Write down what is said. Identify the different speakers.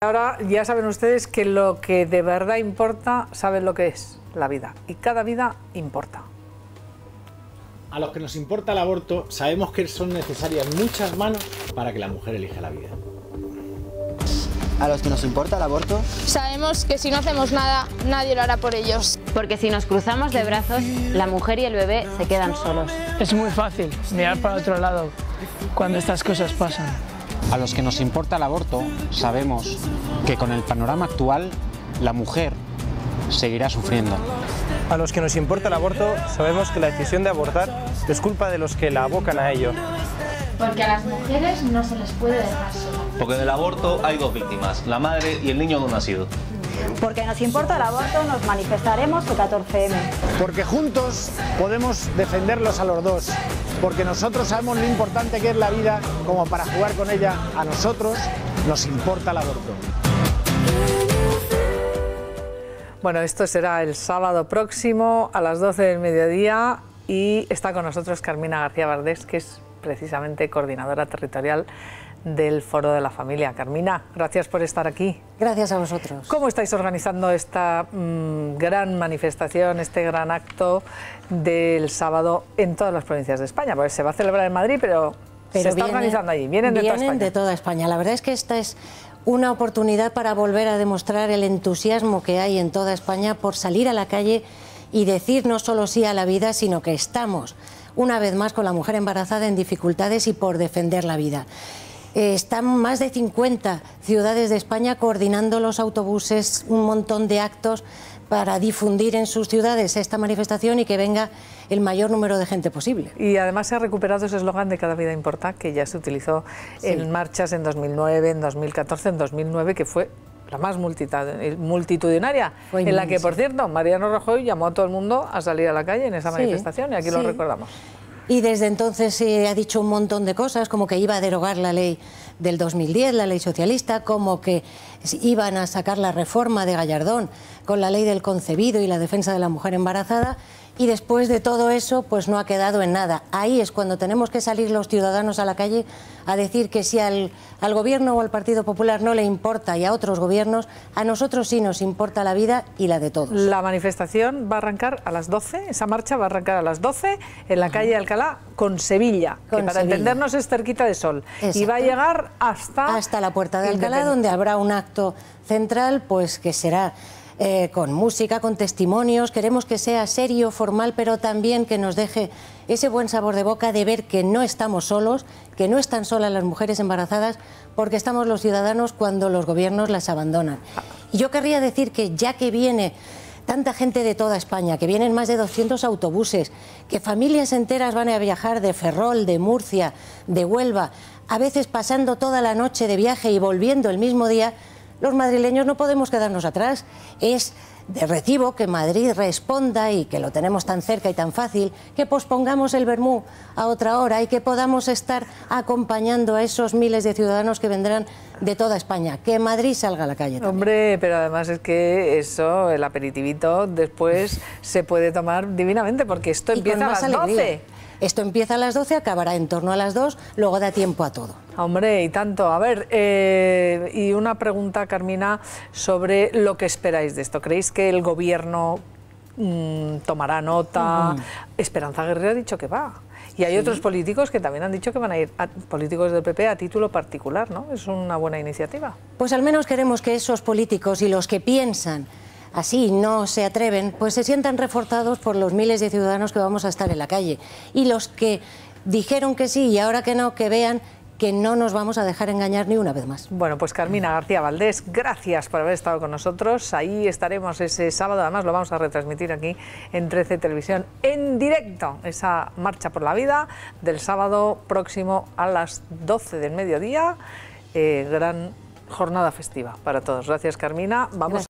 Speaker 1: Ahora ya saben ustedes que lo que de verdad importa, saben lo que es la vida. Y cada vida importa.
Speaker 2: A los que nos importa el aborto, sabemos que son necesarias muchas manos para que la mujer elija la vida.
Speaker 3: A los que nos importa el aborto,
Speaker 4: sabemos que si no hacemos nada, nadie lo hará por ellos.
Speaker 5: Porque si nos cruzamos de brazos, la mujer y el bebé se quedan solos.
Speaker 6: Es muy fácil mirar para otro lado cuando estas cosas pasan.
Speaker 7: A los que nos importa el aborto, sabemos que con el panorama actual, la mujer seguirá sufriendo.
Speaker 8: A los que nos importa el aborto, sabemos que la decisión de abortar es culpa de los que la abocan a ello.
Speaker 9: Porque a las mujeres no se les puede dejar solas.
Speaker 10: Porque en el aborto hay dos víctimas, la madre y el niño no nacido.
Speaker 11: Porque nos importa el aborto, nos manifestaremos el 14M.
Speaker 12: Porque juntos podemos defenderlos a los dos. Porque nosotros sabemos lo importante que es la vida como para jugar con ella. A nosotros nos importa el aborto.
Speaker 1: Bueno, esto será el sábado próximo a las 12 del mediodía y está con nosotros Carmina García Valdés, que es precisamente coordinadora territorial del Foro de la Familia. Carmina, gracias por estar aquí.
Speaker 13: Gracias a vosotros.
Speaker 1: ¿Cómo estáis organizando esta gran manifestación, este gran acto del sábado en todas las provincias de España? Pues se va a celebrar en Madrid, pero se está organizando allí. Vienen
Speaker 13: de toda España. La verdad es que esta es una oportunidad para volver a demostrar el entusiasmo que hay en toda España por salir a la calle y decir no solo sí a la vida, sino que estamos una vez más con la mujer embarazada en dificultades y por defender la vida. Están más de 50 ciudades de España coordinando los autobuses, un montón de actos para difundir en sus ciudades esta manifestación y que venga el mayor número de gente posible. Y además se ha recuperado ese eslogan de Cada vida importa, que ya se utilizó en marchas en 2009, en 2014, en 2009, que fue la más multitudinaria, en la que, por cierto, Mariano Rajoy llamó a todo el mundo a salir a la calle en esa manifestación, y aquí lo recordamos. Y desde entonces se ha dicho un montón de cosas, como que iba a derogar la ley del 2010, la ley socialista, como que iban a sacar la reforma de Gallardón con la ley del concebido y la defensa de la mujer embarazada, y después de todo eso pues no ha quedado en nada. Ahí es cuando tenemos que salir los ciudadanos a la calle a decir que si al gobierno o al Partido Popular no le importa, y a otros gobiernos, a nosotros sí nos importa la vida y la de todos. La manifestación va a arrancar a las 12, esa marcha va a arrancar a las 12 en la calle Alcalá con Sevilla, que para entendernos es cerquita de Sol. Exacto. Y va a llegar hasta la Puerta de Alcalá, donde habrá un acto central, pues que será con música, con testimonios. Queremos que sea serio, formal, pero también que nos deje ese buen sabor de boca de ver que no estamos solos, que no están solas las mujeres embarazadas, porque estamos los ciudadanos cuando los gobiernos las abandonan. Y yo querría decir que ya que viene tanta gente de toda España, que vienen más de 200 autobuses, que familias enteras van a viajar de Ferrol, de Murcia, de Huelva, a veces pasando toda la noche de viaje y volviendo el mismo día, los madrileños no podemos quedarnos atrás. Es de recibo que Madrid responda, y que lo tenemos tan cerca y tan fácil, que pospongamos el vermú a otra hora y que podamos estar acompañando a esos miles de ciudadanos que vendrán de toda España. Que Madrid salga a la calle también. Hombre, pero además es que eso, el aperitivito, después se puede tomar divinamente, porque esto empieza a las 12. Esto empieza a las 12, acabará en torno a las 2, luego da tiempo a todo. Hombre, y tanto. A ver, y una pregunta, Carmina, sobre lo que esperáis de esto. ¿Creéis que el gobierno tomará nota? Esperanza Aguirre ha dicho que va. Y hay otros políticos que también han dicho que van a ir, políticos del PP a título particular, ¿no? Es una buena iniciativa. Pues al menos queremos que esos políticos y los que piensan así no se atreven, pues se sientan reforzados por los miles de ciudadanos que vamos a estar en la calle. Y los que dijeron que sí y ahora que no, que vean que no nos vamos a dejar engañar ni una vez más. Bueno, pues Carmina García Valdés, gracias por haber estado con nosotros. Ahí estaremos ese sábado, además lo vamos a retransmitir aquí en 13 Televisión en directo, esa marcha por la vida del sábado próximo a las 12 del mediodía. Gran jornada festiva para todos. Gracias, Carmina. Vamos.